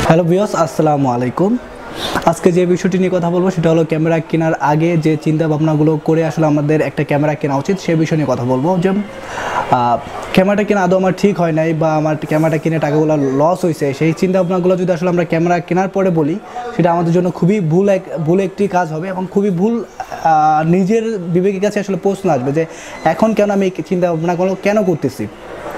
Hello viewers, আসসালামু আলাইকুম। আজকে যে বিষয়টি নিয়ে কথা বলবো সেটা হলো ক্যামেরা কেনার আগে যে চিন্তা ভাবনাগুলো করে আসলে আমাদের একটা ক্যামেরা কেনা উচিত সেই বিষয় নিয়ে কথা বলবো। যে ক্যামেরাটা কেনা আদৌ আমার ঠিক হয় নাই বা আমার ক্যামেরাটা কিনে টাকাগুলো লস হয়েছে, সেই চিন্তা ভাবনাগুলো যদি আসলে আমরা ক্যামেরা কেনার পরে বলি সেটা আমাদের জন্য খুবই ভুল একটি কাজ হবে এবং খুবই ভুল নিজের বিবেকের কাছে আসলে প্রশ্ন আসবে যে এখন কেন আমি এই চিন্তা ভাবনাগুলো কেন করতেছি।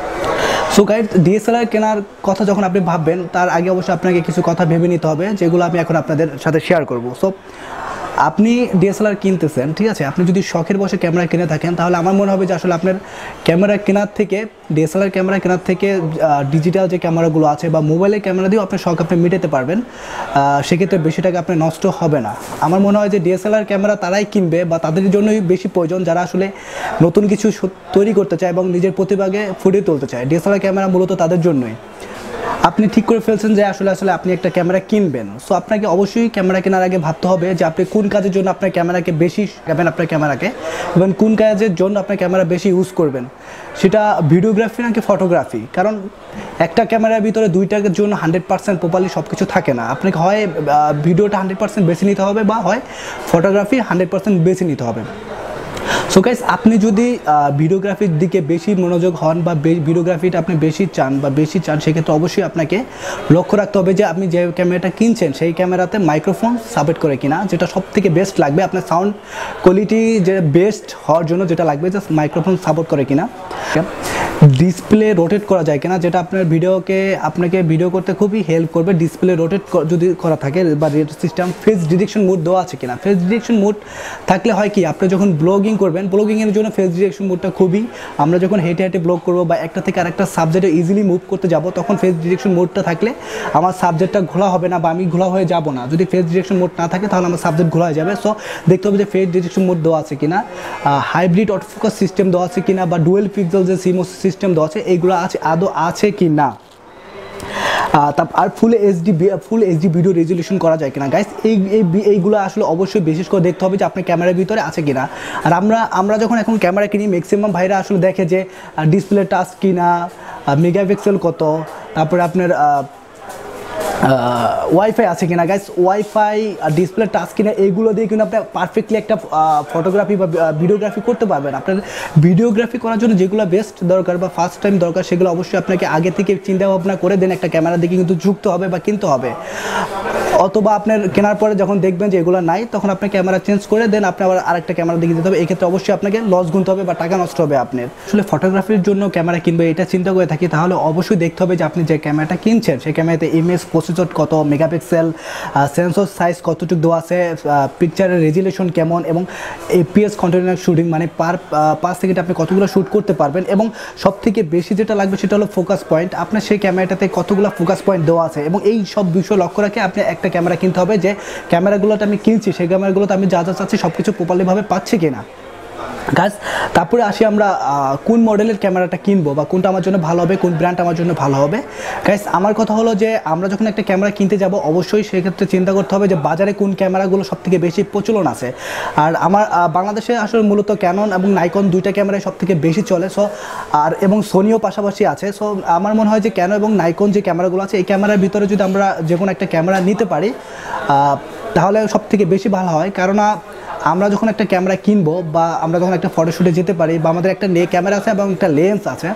সো গাইড, ডিএসএলআর কেনার কথা যখন আপনি ভাববেন তার আগে অবশ্যই আপনাকে কিছু কথা ভেবে নিতে হবে, যেগুলো আমি এখন আপনাদের সাথে শেয়ার করব। সো আপনি ডিএসএলআর কিনতেছেন, ঠিক আছে, আপনি যদি শখের বসে ক্যামেরা কিনে থাকেন তাহলে আমার মনে হবে যে আসলে আপনার ক্যামেরা কেনার থেকে ডিএসএলআর ক্যামেরা কেনার থেকে ডিজিটাল যে ক্যামেরাগুলো আছে বা মোবাইলের ক্যামেরা দিয়েও আপনার শখ আপনি মেটাতে পারবেন। সেক্ষেত্রে বেশি টাকা আপনার নষ্ট হবে না। আমার মনে হয় যে ডিএসএলআর ক্যামেরা তারাই কিনবে বা তাদের জন্যই বেশি প্রয়োজন যারা আসলে নতুন কিছু তৈরি করতে চায় এবং নিজের প্রতিভাকে ফুটিয়ে তুলতে চায়। ডিএসএলআর ক্যামেরা মূলত তাদের জন্যই। আপনি ঠিক করে ফেলছেন যে আসলে আপনি একটা ক্যামেরা কিনবেন, সো আপনাকে অবশ্যই ক্যামেরা কেনার আগে ভাবতে হবে যে আপনি কোন কাজের জন্য আপনার ক্যামেরাকে বেশি আপনার ক্যামেরাকে এবং কোন কাজের জন্য আপনার ক্যামেরা বেশি ইউজ করবেন, সেটা ভিডিওগ্রাফি নাকি ফটোগ্রাফি। কারণ একটা ক্যামেরার ভিতরে দুইটার জন্য 100% প্রপারলি সব কিছু থাকে না। আপনাকে হয় ভিডিওটা 100% বেছে নিতে হবে বা হয় ফটোগ্রাফি 100% বেছে নিতে হবে। সো গাইস, আপনি যদি ভিডিওগ্রাফির দিকে বেশি মনোযোগ হন বা ভিডিওগ্রাফিটা আপনি বেশি চান সেক্ষেত্রে অবশ্যই আপনাকে লক্ষ্য রাখতে হবে যে আপনি যে ক্যামেরাটা কিনছেন সেই ক্যামেরাতে মাইক্রোফোন সাপোর্ট করে কিনা, যেটা সব থেকে বেস্ট লাগবে আপনার সাউন্ড কোয়ালিটি যে বেস্ট হওয়ার জন্য যেটা লাগবে যে মাইক্রোফোন সাপোর্ট করে কিনা, ডিসপ্লে রোটেট করা যায় কিনা, যেটা আপনার আপনাকে ভিডিও করতে খুবই হেল্প করবে। ডিসপ্লে রোটেট যদি করা থাকে বা সিস্টেম ফেস ডিরেকশন মোড দেওয়া আছে কিনা। ফেস ডিরেকশন মোড থাকলে হয় কি, আপনি যখন ব্লগিং করবেন, ব্লগিংয়ের জন্য ফেস ডিরেকশন মোডটা খুবই, আমরা যখন হেঁটে ব্লগ করবো বা একটা থেকে আরেকটা সাবজেক্টে ইজিলি মুভ করতে যাব তখন ফেস ডিরেকশন মোডটা থাকলে আমার সাবজেক্টটা ঘোলা হবে না বা আমি ঘোলা হয়ে যাব না। যদি ফেস ডিরেকশন মোড না থাকে তাহলে আমার সাবজেক্ট ঘোলা হয়ে যাবে। সো দেখতে হবে যে ফেস ডিরেকশন মোড দেওয়া আছে কিনা, হাইব্রিড অটোফোকাস সিস্টেম দেওয়া আছে কিনা বা ডুয়েল পিক্সেল যে সিমোস সিস্টেম দেওয়া আছে এইগুলো আদৌ আছে কি না। আর ফুল এইচডি ভিডিও রেজলিউশন করা যায় কিনা গাইস, এইগুলো আসলে অবশ্যই বিশেষ করে দেখতে হবে যে আপনার ক্যামেরার ভিতরে আছে কিনা। আর আমরা যখন এখন ক্যামেরা কিনি ম্যাক্সিমাম ভাইরা আসলে দেখে যে ডিসপ্লে টাচ কিনা, মেগাপিক্সেল কত, তারপরে আপনার ওয়াইফাই আছে কিনা। গাইস, ওয়াইফাই ডিসপ্লে টাচ কিনা এইগুলো দিয়ে কিন্তু আপনি পারফেক্টলি একটা ফটোগ্রাফি বা ভিডিওগ্রাফি করতে পারবেন। আপনার ভিডিওগ্রাফি করার জন্য যেগুলো বেস্ট দরকার বা ফার্স্ট টাইম দরকার সেগুলো অবশ্যই আপনাকে আগে থেকে চিন্তা ভাবনা করে দেন একটা ক্যামেরা দিকে কিন্তু যুক্ত হবে বা কিনতে হবে। অথবা আপনার কেনার পরে যখন দেখবেন যে এগুলো নাই তখন আপনি ক্যামেরা চেঞ্জ করে দেন আপনি আবার আরেকটা ক্যামেরা দিকে দিতে হবে। এই ক্ষেত্রে অবশ্যই আপনাকে লস গুনতে হবে বা টাকা নষ্ট হবে আপনার। আসলে ফটোগ্রাফির জন্য ক্যামেরা কিনবে এটা চিন্তা করে থাকি তাহলে অবশ্যই দেখতে হবে যে আপনি যে ক্যামেরাটা কিনছেন সেই ক্যামেরাতে ইমেজ প্রসেসর কত, মেগাপিক্সেল, সেন্সর সাইজ কতটুকু দেওয়া আছে, পিকচারের রেজুলেশন কেমন এবং এপিএস কন্টিনিউয়াস শুটিং মানে পার 5 সেকেন্ডে আপনি কতগুলো শ্যুট করতে পারবেন এবং সবথেকে বেশি যেটা লাগবে সেটা হলো ফোকাস পয়েন্ট। আপনার সেই ক্যামেরাটাতে কতগুলো ফোকাস পয়েন্ট দেওয়া আছে এবং এই সব বিষয় লক্ষ্য রাখে আপনি একটা ক্যামেরা কিনতে হবে যে ক্যামেরাগুলোতে আমি কিনছি সেই ক্যামেরাগুলোতে আমি যা চাচ্ছি সব কিছু প্রপারলিভাবে পাচ্ছি কিনা। গাইস, তারপরে আসি আমরা কোন মডেলের ক্যামেরাটা কিনবো বা কোনটা আমার জন্য ভালো হবে, কোন ব্র্যান্ড আমার জন্য ভালো হবে। গাইস, আমার কথা হলো যে আমরা যখন একটা ক্যামেরা কিনতে যাব অবশ্যই সেক্ষেত্রে চিন্তা করতে হবে যে বাজারে কোন ক্যামেরাগুলো সবথেকে বেশি প্রচলন আছে। আর আমার বাংলাদেশে আসলে মূলত ক্যানন এবং নাইকন দুইটা ক্যামেরাই সবথেকে বেশি চলে। সো এবং সোনিও পাশাপাশি আছে। সো আমার মনে হয় যে ক্যানন এবং নাইকন যে ক্যামেরাগুলো আছে এই ক্যামেরার ভিতরে যদি আমরা যে কোনো একটা ক্যামেরা নিতে পারি তাহলে সবথেকে বেশি ভালো হয়। কারণ আমরা যখন একটা ক্যামেরা কিনবো বা আমরা যখন একটা ফটোশ্যুটে যেতে পারি বা আমাদের একটা ক্যামেরা আছে এবং একটা লেন্স আছে,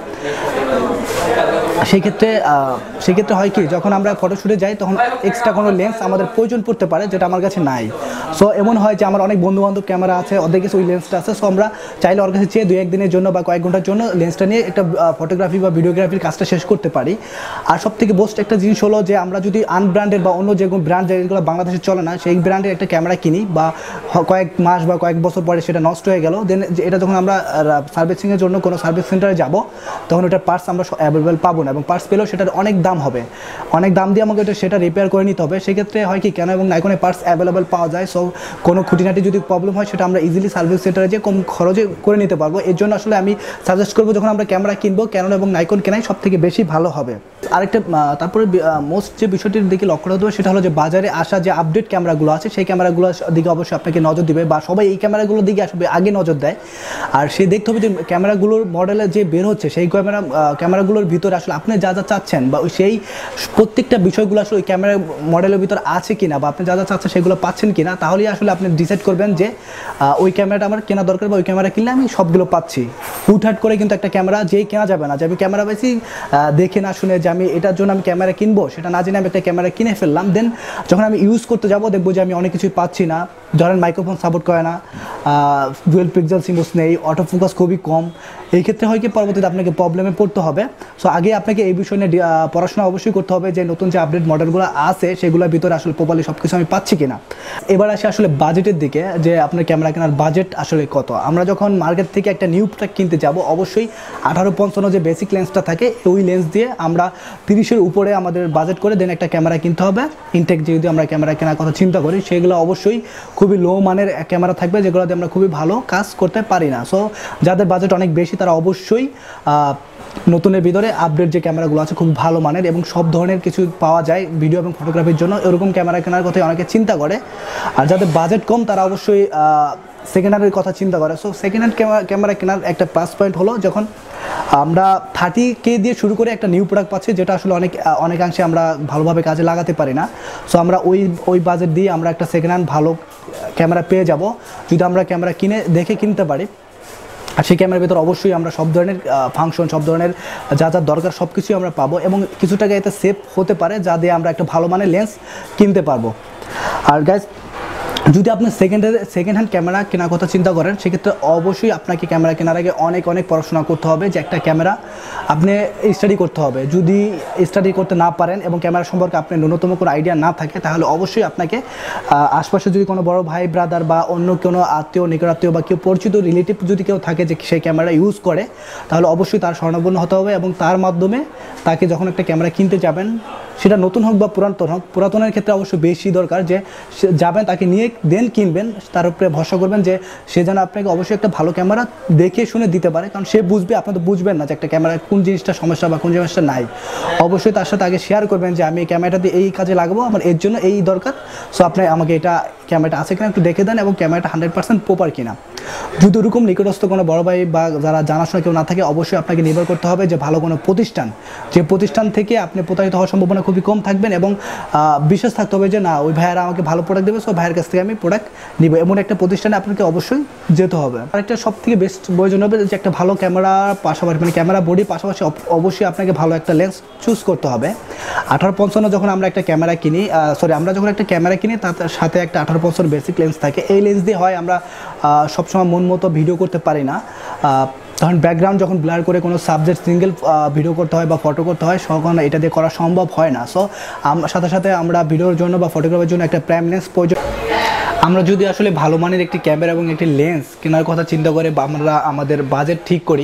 সেক্ষেত্রে হয় কি যখন আমরা ফটোশ্যুটে যাই তখন এক্সট্রা কোনো লেন্স আমাদের প্রয়োজন পড়তে পারে যেটা আমার কাছে নাই। সো এমন হয় যে আমার অনেক বন্ধুবান্ধব ক্যামেরা আছে, ওদের কাছে ওই লেন্সটা আছে। সো আমরা চাইলে ওর কাছে চেয়ে 2-1 দিনের জন্য বা কয়েক ঘন্টার জন্য লেন্সটা নিয়ে একটা ফটোগ্রাফি বা ভিডিওগ্রাফির কাজটা শেষ করতে পারি। আর সবথেকে বেস্ট একটা জিনিস হলো যে আমরা যদি আনব্র্যান্ডেড বা অন্য যে কোনো ব্র্যান্ড যেগুলো বাংলাদেশে চলে না সেই ব্র্যান্ডের একটা ক্যামেরা কিনি বা কয়েক মাস বা কয়েক বছর পরে সেটা নষ্ট হয়ে গেল, দেন এটা যখন আমরা সার্ভিসিংয়ের জন্য কোনো সার্ভিস সেন্টারে যাব তখন ওটার পার্টস আমরা অ্যাভেলেবেল পাবো না এবং পার্টস পেলেও সেটার অনেক দাম হবে, অনেক দাম দিয়ে আমাকে সেটা রিপেয়ার করে নিতে হবে। সেক্ষেত্রে হয় কি ক্যানন এবং নাইকনের পার্টস অ্যাভেলেবেল পাওয়া যায়। সো কোনো খুঁটিনাটি যদি প্রবলেম হয় সেটা আমরা ইজিলি সার্ভিস সেন্টারে যে কম খরচে করে নিতে পারবো। এর জন্য আসলে আমি সাজেস্ট করবো যখন আমরা ক্যামেরা কিনবো ক্যানন এবং নাইকন কেনাই সব থেকে বেশি ভালো হবে। আরেকটা তারপরে মোস্ট যে বিষয়টির দিকে লক্ষ্য রাখতে হবে সেটা হলো যে বাজারে আসা যে আপডেট ক্যামেরাগুলো আছে সেই ক্যামেরাগুলোর দিকে অবশ্যই আপনাকে নজর দিবে বা সবাই এই ক্যামেরাগুলোর দিকে আসবে আগে নজর দেয়। আর সে দেখতে হবে যে ক্যামেরাগুলোর মডেলে যে বের হচ্ছে সেই ক্যামেরাগুলোর ভিতরে আসলে আপনি যা যা চাচ্ছেন বা সেই প্রত্যেকটা বিষয়গুলো আসলে ওই ক্যামেরা মডেলের ভিতর আছে কিনা বা আপনি যা যা চাচ্ছেন সেগুলো পাচ্ছেন কিনা, তাহলেই আসলে আপনি ডিসাইড করবেন যে ওই ক্যামেরাটা আমার কেনা দরকার বা ওই ক্যামেরা কিনলে আমি সবগুলো পাচ্ছি। হুটহাট করে কিন্তু একটা ক্যামেরা যেই কেনা যাবে না, যে আমি ক্যামেরা বেশি দেখে না শুনে যে আমি এটার জন্য আমি ক্যামেরা কিনবো সেটা না জেনে আমি একটা ক্যামেরা কিনে ফেললাম, দেন যখন আমি ইউজ করতে যাবো দেখবো যে আমি অনেক কিছুই পাচ্ছি না। ধরেন মাইক্রোফোন সাপোর্ট করে না, ডুয়েল পিক্সেল সিমস নেই, অটো ফোকাস খুবই কম, এই ক্ষেত্রে হয় কি পরবর্তীতে আপনাকে প্রবলেমে পড়তে হবে। সো আগে আপনাকে এই বিষয় নিয়ে পড়াশোনা অবশ্যই করতে হবে যে নতুন যে আপডেট মডেলগুলো আছে সেগুলোর ভিতরে আসলে প্রপারলি সব কিছু আমি পাচ্ছি কিনা। এবার আসে আসলে বাজেটের দিকে, যে আপনার ক্যামেরা কেনার বাজেট আসলে কত। আমরা যখন মার্কেট থেকে একটা নিউ প্রোডাক্ট কিনতে যাব অবশ্যই 18-55 যে বেসিক লেন্সটা থাকে ওই লেন্স দিয়ে আমরা 30-এর উপরে আমাদের বাজেট করে দেন একটা ক্যামেরা কিনতে হবে। ইনটেক যদি আমরা ক্যামেরা কেনার কথা চিন্তা করি সেগুলো অবশ্যই খুবই লো মানের ক্যামেরা থাকবে, যেগুলো দিয়ে আমরা খুবই ভালো কাজ করতে পারি না। সো যাদের বাজেট অনেক বেশি তারা অবশ্যই নতুনের ভিতরে আপডেট যে ক্যামেরাগুলো আছে খুব ভালো মানের এবং সব ধরনের কিছু পাওয়া যায় ভিডিও এবং ফটোগ্রাফির জন্য, এরকম ক্যামেরা কেনার কথাই অনেকে চিন্তা করে। আর যাদের বাজেট কম তারা অবশ্যই সেকেন্ড হ্যান্ডের কথা চিন্তা করে। সো সেকেন্ড হ্যান্ড ক্যামেরা কেনার একটা প্লাস পয়েন্ট হলো যখন আমরা 30K দিয়ে শুরু করে একটা নিউ প্রোডাক্ট পাচ্ছি, যেটা আসলে অনেকাংশে আমরা ভালোভাবে কাজে লাগাতে পারি না। সো আমরা ওই বাজেট দিয়ে আমরা একটা সেকেন্ড হ্যান্ড ভালো ক্যামেরা পেয়ে যাব যদি আমরা ক্যামেরা দেখে কিনতে পারি। আর সেই ক্যামেরার ভিতর অবশ্যই আমরা সব ধরনের ফাংশন, সব ধরনের যা যা দরকার সব কিছুই আমরা পাবো এবং কিছু টাকা এতে সেভ হতে পারে, যা দিয়ে আমরা একটা ভালো মানের লেন্স কিনতে পারবো। আর গাইজ যদি আপনি সেকেন্ড হ্যান্ড ক্যামেরা কেনার কথা চিন্তা করেন সেক্ষেত্রে অবশ্যই আপনাকে ক্যামেরা কেনার আগে অনেক পড়াশোনা করতে হবে, যে একটা ক্যামেরা আপনি স্টাডি করতে হবে। যদি স্টাডি করতে না পারেন এবং ক্যামেরা সম্পর্কে আপনার ন্যূনতম কোনো আইডিয়া না থাকে তাহলে অবশ্যই আপনাকে আশপাশে যদি কোনো বড় ভাই ব্রাদার বা অন্য কোনো আত্মীয়, নিকটাত্মীয় বা কেউ পরিচিত রিলেটিভ যদি কেউ থাকে যে সেই ক্যামেরা ইউজ করে তাহলে অবশ্যই তার শরণাপন্ন হতে হবে এবং তার মাধ্যমে তাকে যখন একটা ক্যামেরা কিনতে যাবেন সেটা নতুন হোক বা পুরাতন হোক, পুরাতনের ক্ষেত্রে অবশ্যই বেশি দরকার যে যাবেন তাকে নিয়ে দেন কিনবেন, তার উপরে ভরসা করবেন যে সে যেন আপনাকে অবশ্যই একটা ভালো ক্যামেরা দেখে শুনে দিতে পারে, কারণ সে বুঝবে, আপনি তো বুঝবেন না যে একটা ক্যামেরা কোন জিনিসটা সমস্যা বা কোন জিনিসটা নাই। অবশ্যই তার সাথে আগে শেয়ার করবেন যে আমি এই ক্যামেরাটা দিয়ে এই কাজে লাগাবো, আমার এর জন্য এই দরকার, সো আপনি আমাকে এটা ক্যামেরাটা আছে কিনা একটু দেখে দেন এবং ক্যামেরাটা 100% প্রপার কিনা। যদি ওরকম নিকটস্থ কোনো বড় ভাই বা যারা জানাশোনা কেউ না থাকে অবশ্যই আপনাকে নির্ভর করতে হবে যে ভালো কোনো প্রতিষ্ঠান, যে প্রতিষ্ঠান থেকে আপনি প্রতারিত হওয়ার সম্ভাবনা খুবই কম থাকবেন এবং বিশ্বাস থাকতে হবে যে না ওই ভাইয়েরা আমাকে ভালো প্রোডাক্ট দেবে, সো ভাইয়ের কাছ থেকে আমি প্রোডাক্ট নিব, এমন একটা প্রতিষ্ঠানে আপনাকে অবশ্যই যেতে হবে। আরেকটা সব থেকে বেস্ট প্রয়োজন হবে যে একটা ভালো ক্যামেরার পাশাপাশি মানে ক্যামেরা বডির পাশাপাশি অবশ্যই আপনাকে ভালো একটা লেন্স চুজ করতে হবে। 18-55 যখন আমরা একটা ক্যামেরা কিনি, আমরা যখন একটা ক্যামেরা কিনি তার সাথে একটা 18-55 বেসিক লেন্স থাকে। এই লেন্স দিয়ে হয় আমরা সবসময় মন মতো ভিডিও করতে পারি না, তখন ব্যাকগ্রাউন্ড যখন ব্লার করে কোনো সাবজেক্ট সিঙ্গেল ভিডিও করতে হয় বা ফটো করতে হয় তখন এটা দিয়ে করা সম্ভব হয় না। সো সাথে আমরা ভিডিওর জন্য বা ফটোগ্রাফের জন্য একটা প্রাইম লেন্স প্রয়োজন। আমরা যদি আসলে ভালো মানের একটি ক্যামেরা এবং একটি লেন্স কেনার কথা চিন্তা করে বা আমরা আমাদের বাজেট ঠিক করি,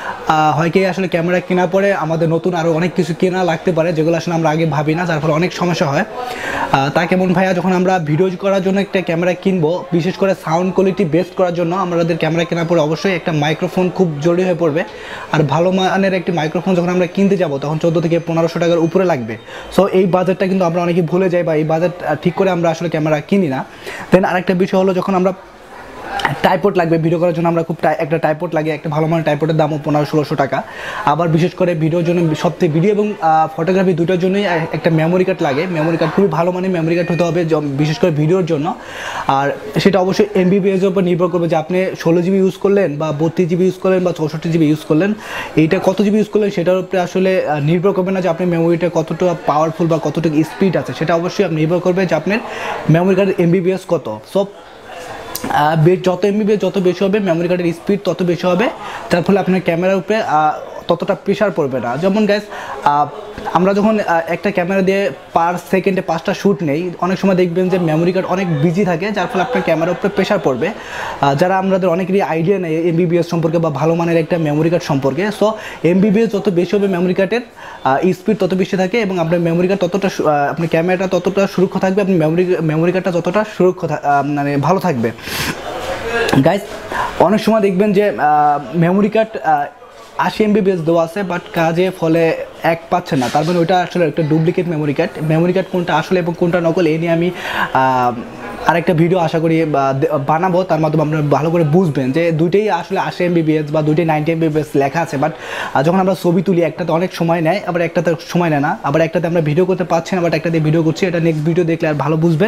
হয় কি আসলে ক্যামেরা কেনার পরে আমাদের নতুন আরও অনেক কিছু কেনা লাগতে পারে যেগুলো আসলে আমরা আগে ভাবি না, যার ফলে অনেক সমস্যা হয়। তা কেমন ভাইয়া, যখন আমরা ভিডিও করার জন্য একটা ক্যামেরা কিনবো, বিশেষ করে সাউন্ড কোয়ালিটি বেস্ট করার জন্য আমাদের ক্যামেরা কেনার পরে অবশ্যই একটা মাইক্রোফোন খুব জরুরি হয়ে পড়বে। আর ভালো মানের একটি মাইক্রোফোন যখন আমরা কিনতে যাব তখন 14 থেকে 1500 টাকার উপরে লাগবে। সো এই বাজেটটা কিন্তু আমরা অনেকেই ভুলে যাই বা এই বাজেট ঠিক করে আমরা আসলে ক্যামেরা কিনি না। দেন আরেকটা বিষয় হলো যখন আমরা টাইপড লাগবে ভিডিও করার জন্য, আমরা খুব একটা টাইপড লাগে, একটা ভালো মানের টাইপডের দামও 1500-1600 টাকা। আবার বিশেষ করে ভিডিওর জন্য সবথেকে ভিডিও এবং ফটোগ্রাফি দুটোর জন্যই একটা মেমোরি কার্ড লাগে। মেমোরি কার্ড খুবই ভালো মানের মেমোরি কার্ড হতে হবে বিশেষ করে ভিডিওর জন্য। আর সেটা অবশ্যই MBPS-এর উপর নির্ভর করবে যে আপনি 16 GB ইউজ করলেন বা 32 GB ইউজ করলেন বা 64 GB ইউজ করলেন, এইটা কত GB ইউজ করলেন সেটার উপরে আসলে নির্ভর করবে না যে আপনার মেমোরিটা কতটা পাওয়ারফুল বা কতটুকু স্পিড আছে, সেটা অবশ্যই নির্ভর করবে যে আপনার মেমোরি কার্ডের MBPS কত। সব যত MBPS যত বেশি হবে মেমোরি কার্ডের স্পিড তত বেশি হবে, যার ফলে আপনার ক্যামেরার উপরে ততটা প্রেশার পড়বে না। যেমন গাইস আমরা যখন একটা ক্যামেরা দিয়ে পার সেকেন্ডে 5টা শ্যুট নেই, অনেক সময় দেখবেন যে মেমোরি কার্ড অনেক বিজি থাকে, যার ফলে আপনার ক্যামেরার উপরে প্রেশার পড়বে। যারা আমাদের অনেকেরই আইডিয়া নেই MBPS সম্পর্কে বা ভালো মানের একটা মেমোরি কার্ড সম্পর্কে। সো MBPS যত বেশি হবে মেমোরি কার্ডের স্পিড তত বেশি থাকে এবং আপনার মেমোরি কার্ড ততটা, আপনার ক্যামেরাটা ততটা সুরক্ষা থাকবে, আপনি মেমোরি কার্ডটা ততটা সুরক্ষা মানে ভালো থাকবে। গাইস অনেক সময় দেখবেন যে মেমোরি কার্ড 80 MBPS দেওয়া আছে বাট কাজে ফলে এক পাচ্ছে না, তার মানে ওইটা আসলে একটা duplicate memory card. Memory card কোনটা আসলে এবং কোনটা নকল এই নিয়ে আমি আরেকটা ভিডিও আশা করি বানাবো, তার মাধ্যমে আপনারা ভালো করে বুঝবেন যে দুইটাই আসলে 80 MBps বা দুইটাই 90 MBps লেখা আছে, বাট যখন আমরা ছবি তুলি একটাতে অনেক সময় নেয়, আবার একটাতে সময় নেয় না, আবার একটাতে আমরা ভিডিও করতে পারছি না, বাট একটাতে ভিডিও করছি। এটা নেক্সট ভিডিও দেখলে আর ভালো বুঝবেন।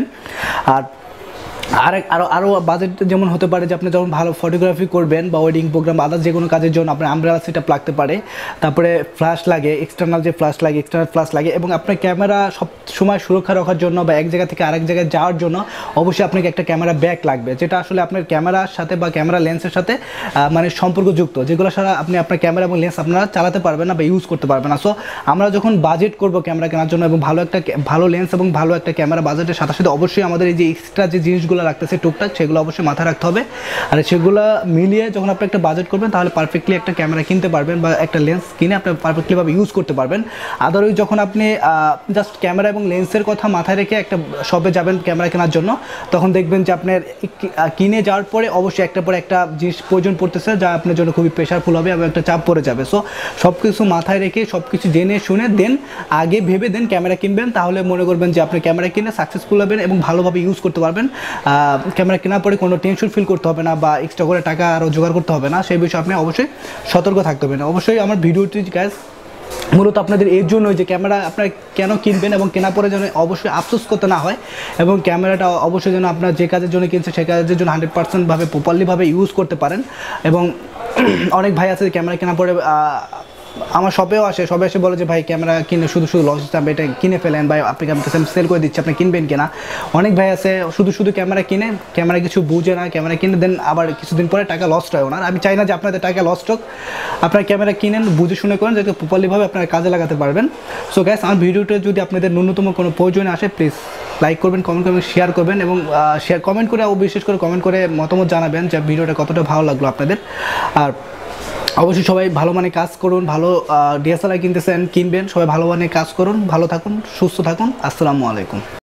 আর আরও বাজেট যেমন হতে পারে যে আপনি যখন ভালো ফটোগ্রাফি করবেন বা ওয়েডিং প্রোগ্রাম আদার্স যে কোনো কাজের জন্য আপনার আমব্রেলা সেটআপ লাগতে পারে, তারপরে ফ্ল্যাশ লাগে, এক্সটার্নাল ফ্ল্যাশ লাগে, এবং আপনার ক্যামেরা সব সময় সুরক্ষা রাখার জন্য বা এক জায়গা থেকে আরেক জায়গায় যাওয়ার জন্য অবশ্যই আপনাকে একটা ক্যামেরা ব্যাগ লাগবে, যেটা আসলে আপনার ক্যামেরার সাথে বা ক্যামেরা লেন্সের সাথে মানে সম্পর্কযুক্ত, যেগুলো ছাড়া আপনি আপনার ক্যামেরা এবং লেন্স আপনারা চালাতে পারবেন না বা ইউজ করতে পারবেন না। সো আমরা যখন বাজেট করবো ক্যামেরা কেনার জন্য এবং ভালো লেন্স এবং ভালো একটা ক্যামেরা বাজেটের সাথে সাথে অবশ্যই আমাদের এই যে এক্সট্রা যে জিনিসগুলো লাগতেছে টুকটাক, সেগুলো অবশ্যই মাথায় রাখতে হবে। আর সেগুলো মিলিয়ে যখন আপনি একটা বাজেট করবেন তাহলে পারফেক্টলি একটা ক্যামেরা কিনতে পারবেন বা একটা লেন্স কিনে আপনি পারফেক্টলিভাবে ইউজ করতে পারবেন। আদারওয়াইজ যখন আপনি জাস্ট ক্যামেরা এবং লেন্সের কথা মাথায় রেখে একটা শপে যাবেন ক্যামেরা কেনার জন্য, তখন দেখবেন যে আপনার কিনে যাওয়ার পরে অবশ্যই একটা পরে একটা জিনিস প্রয়োজন পড়তেছে যা আপনার জন্য খুবই প্রেশারফুল হবে এবং একটা চাপ পড়ে যাবে। সো সব কিছু মাথায় রেখে সব কিছু জেনে শুনে দেন আগে ভেবে দেন ক্যামেরা কিনবেন, তাহলে মনে করবেন যে আপনি ক্যামেরা কিনে সাকসেসফুল হবেন এবং ভালোভাবে ইউজ করতে পারবেন। ক্যামেরা কেনার পরে কোনো টেনশন ফিল করতে হবে না বা এক্সট্রা করে টাকা আরও জোগাড় করতে হবে না, সেই বিষয়ে আপনি অবশ্যই সতর্ক থাকতে হবে না। অবশ্যই আমার ভিডিওটি গাইস মূলত আপনাদের এর জন্যই যে ক্যামেরা আপনারা কেন কিনবেন এবং কেনার পরে যেন অবশ্যই আফসোস করতে না হয়, এবং ক্যামেরাটা অবশ্যই যেন আপনার যে কাজের জন্য কিনছে সেই কাজের জন্য 100%ভাবে প্রপারলিভাবে ইউজ করতে পারেন। এবং অনেক ভাই আছে ক্যামেরা কেনার পরে আমার শপেও আসে, সবাই এসে বলে যে ভাই ক্যামেরা কিনে শুধু লস হচ্ছে, এটা কিনে ফেলেন ভাই, আপনাকে আমি সেল করে দিচ্ছি, আপনি কিনবেন কিনা। অনেক ভাই আছে শুধু ক্যামেরা কিনে, ক্যামেরা কিছু বুঝে না, ক্যামেরা কিনে দেন আবার কিছুদিন পরে টাকা লস্ট হয় ওনার। আমি চাই না যে আপনাদের টাকা লস্ট হোক, আপনার ক্যামেরা কিনেন বুঝে শুনে করেন যাতে প্রপারলিভাবে আপনারা কাজে লাগাতে পারবেন। সো গাইস, আমার ভিডিওটা যদি আপনাদের ন্যূনতম কোনো প্রয়োজন আসে প্লিজ লাইক করবেন, কমেন্ট করবেন, শেয়ার করবেন, এবং কমেন্ট করে বিশেষ করে কমেন্ট করে মতামত জানাবেন যে ভিডিওটা কতটা ভালো লাগলো আপনাদের। আর অবশ্যই সবাই ভালো মানে কাজ করুন, ভালো ডিএসএলআর কিনবেন, সবাই ভালো মানে কাজ করুন, ভালো থাকুন, সুস্থ থাকুন। আসসালামু আলাইকুম।